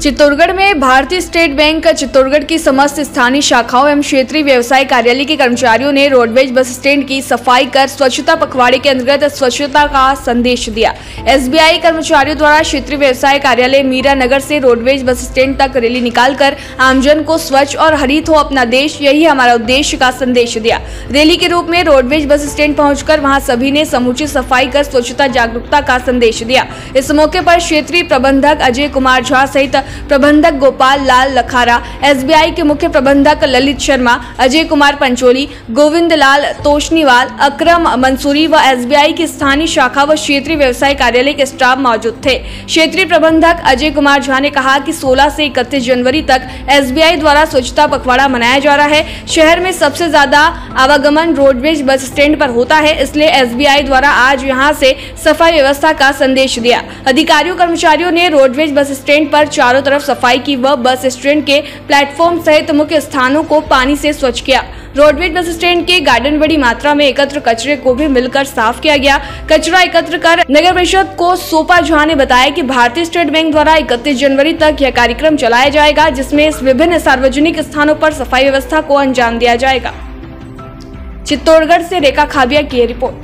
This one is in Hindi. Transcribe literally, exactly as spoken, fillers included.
चित्तौड़गढ़ में भारतीय स्टेट बैंक चित्तौड़गढ़ की समस्त स्थानीय शाखाओं एवं क्षेत्रीय व्यवसाय कार्यालय के कर्मचारियों ने रोडवेज बस स्टैंड की सफाई कर स्वच्छता पखवाड़े के अंतर्गत स्वच्छता का संदेश दिया। एसबीआई कर्मचारियों द्वारा क्षेत्रीय व्यवसाय कार्यालय मीरा नगर से रोडवेज बस स्टैंड तक रैली निकालकर आमजन को स्वच्छ और हरित हो अपना देश, यही हमारा उद्देश्य का संदेश दिया। रैली के रूप में रोडवेज बस स्टैंड पहुंचकर वहां सभी ने समुचित सफाई कर स्वच्छता जागरूकता का संदेश दिया। इस मौके पर क्षेत्रीय प्रबंधक अजय कुमार झा सहित प्रबंधक गोपाल लाल लखारा, एसबीआई के मुख्य प्रबंधक ललित शर्मा, अजय कुमार पंचोली, गोविंद लाल तोशनीवाल, अकरम मंसूरी व एसबीआई की स्थानीय शाखा व क्षेत्रीय व्यवसाय कार्यालय के स्टाफ मौजूद थे। क्षेत्रीय प्रबंधक अजय कुमार झा ने कहा कि सोलह से इकतीस जनवरी तक एसबीआई द्वारा स्वच्छता पखवाड़ा मनाया जा रहा है। शहर में सबसे ज्यादा आवागमन रोडवेज बस स्टैंड पर होता है, इसलिए एसबीआई द्वारा आज यहां से सफाई व्यवस्था का संदेश दिया। अधिकारियों कर्मचारियों ने रोडवेज बस स्टैंड पर चारों तरफ सफाई की व बस स्टैंड के प्लेटफॉर्म सहित मुख्य स्थानों को पानी से स्वच्छ किया। रोडवेज बस स्टैंड के गार्डन बड़ी मात्रा में एकत्र कचरे को भी मिलकर साफ किया गया। कचरा एकत्र कर नगर परिषद को सौंपा। झा ने बताया कि भारतीय स्टेट बैंक द्वारा इकतीस जनवरी तक यह कार्यक्रम चलाया जाएगा, जिसमें इस विभिन्न सार्वजनिक स्थानों पर सफाई व्यवस्था को अंजाम दिया जाएगा। चित्तौड़गढ़ से रेखा खाबिया की रिपोर्ट।